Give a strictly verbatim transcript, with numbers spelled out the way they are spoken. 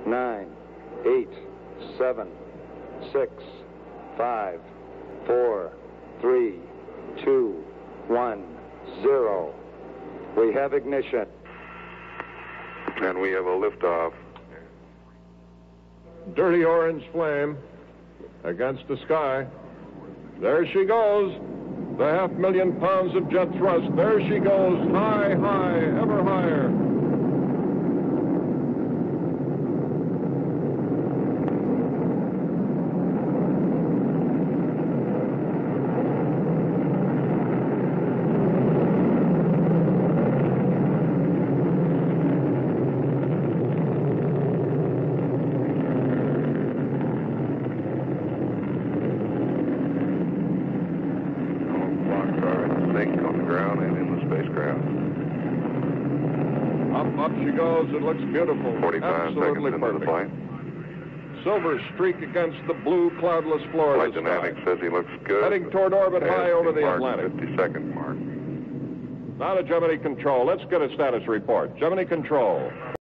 nine, eight, seven, six, five, four, three, two, one, zero. We have ignition. And we have a liftoff. Dirty orange flame against the sky. There she goes. The half million pounds of jet thrust. There she goes. High, high, ever higher. On the ground and in the spacecraft. Up, up she goes. It looks beautiful. forty-five Absolutely seconds into perfect. the flight. Silver streak against the blue, cloudless floor Flight of the dynamics sky. says he looks good. Heading toward orbit high over the Atlantic. fifty-second mark. Now to Gemini Control. Let's get a status report. Gemini Control.